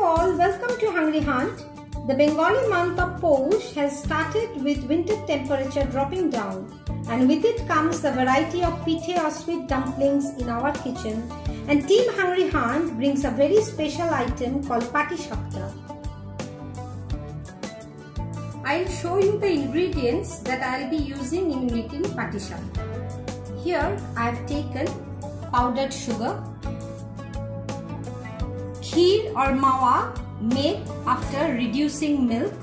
Hello all, welcome to Hungry Hunt. The Bengali month of Poush has started with winter temperature dropping down, and with it comes the variety of pithe or sweet dumplings in our kitchen, and Team Hungry Hunt brings a very special item called Patishapta. I'll show you the ingredients that I'll be using in making Patishapta. Here I have taken powdered sugar, kheer or mawa made after reducing milk,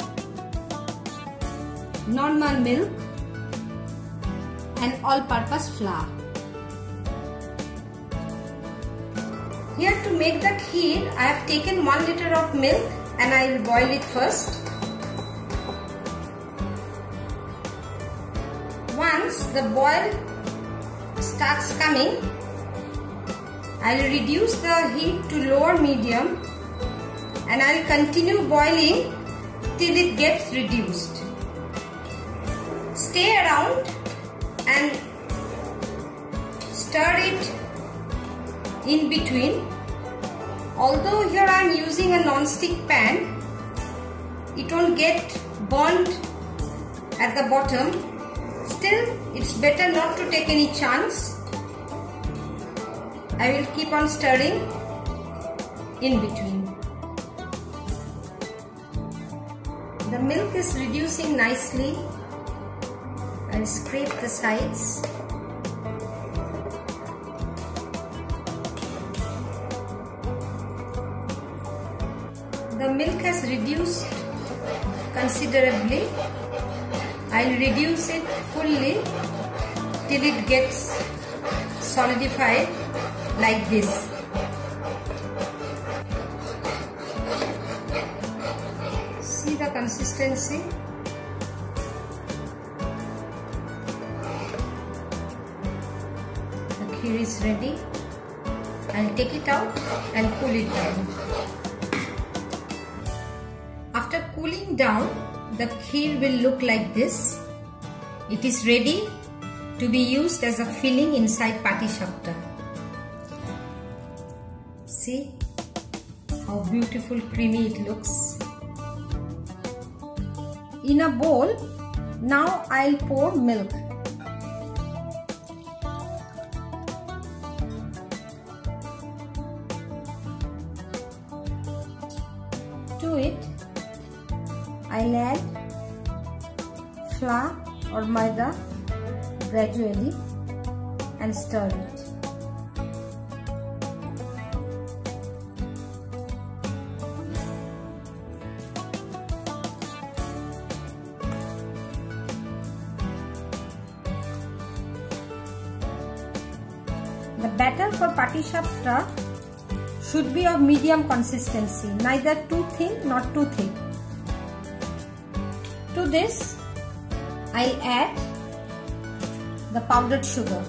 normal milk and all-purpose flour. Here to make the kheer, I have taken 1 liter of milk and I will boil it first. Once the boil starts coming, I will reduce the heat to lower medium and I will continue boiling till it gets reduced. Stay around and stir it in between. Although here I am using a non-stick pan, it won't get burnt at the bottom. Still, it's better not to take any chance. I will keep on stirring in between. The milk is reducing nicely. I will scrape the sides. The milk has reduced considerably. I will reduce it fully till it gets solidified like this. See the consistency? The kheer is ready. I'll take it out and cool it down. After cooling down, the kheer will look like this. It is ready to be used as a filling inside Patishapta. See how beautiful creamy it looks. In a bowl, now I'll pour milk. To it, I'll add flour or maida gradually and stir it. The batter for Patishapta should be of medium consistency, neither too thin nor too thick. To this, I'll add the powdered sugar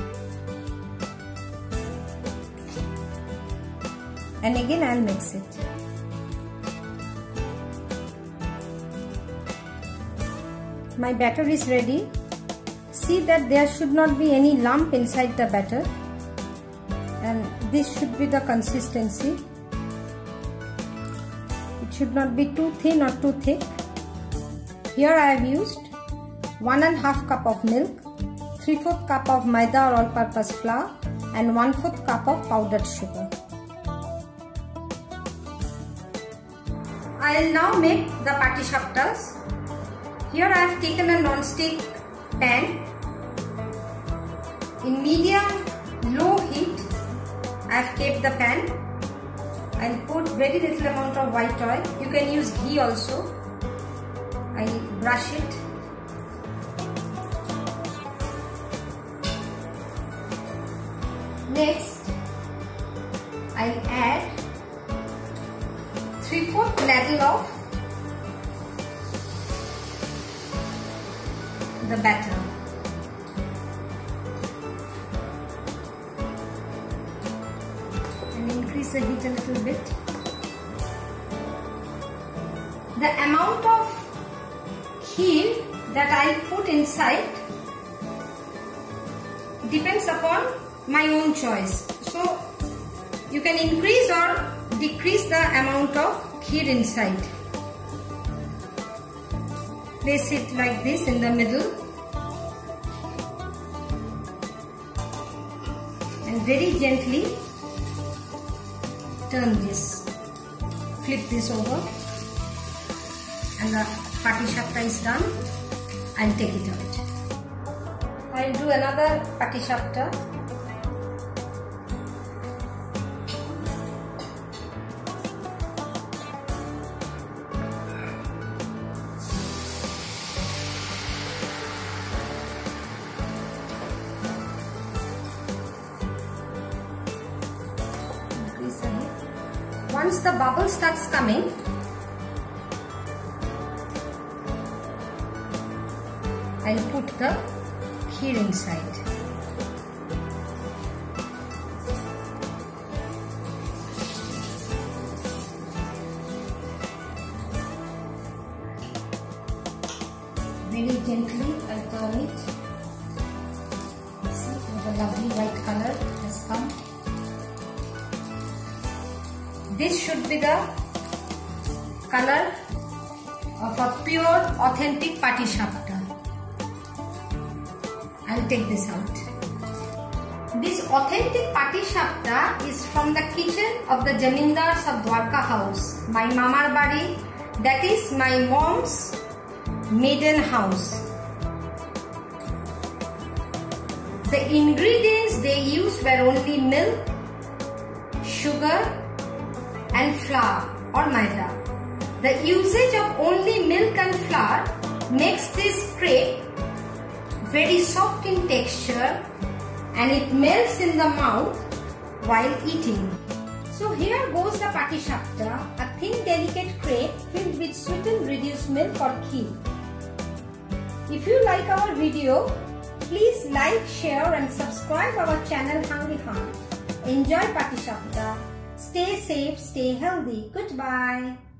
and again I'll mix it. My batter is ready. See that there should not be any lump inside the batter, and this should be the consistency. It should not be too thin or too thick. Here I have used 1½ cup of milk, 3/4 cup of maida or all-purpose flour and 1/4 cup of powdered sugar. I will now make the Patishaptas. Here I have taken a non-stick pan. In medium-low heat, I have kept the pan. I will put very little amount of white oil. You can use ghee also. I brush it. Next, I'll add 3/4 ladle of the batter. And increase the heat a little bit. The amount of kheer that I'll put inside depends upon my own choice. So you can increase or decrease the amount of kheer inside. Place it like this in the middle and very gently turn this. Flip this over and the patisapta is done. I'll take it out. I'll do another patisapta. Once the bubble starts coming, I'll put the kheer inside. Very gently I'll turn it. See, the lovely white color has come. This should be the color of a pure authentic patisapta. I'll take this out. This authentic patisapta is from the kitchen of the Jamindars of Dwarka house, my mamar bari, that is my mom's maiden house. The ingredients they used were only milk, sugar and flour or maida. The usage of only milk and flour makes this crepe very soft in texture and it melts in the mouth while eating. So here goes the patisapta, a thin delicate crepe filled with sweetened reduced milk or kheer. If you like our video, please like, share and subscribe our channel Hungry Heart. Enjoy patisapta. Stay safe, stay healthy. Goodbye.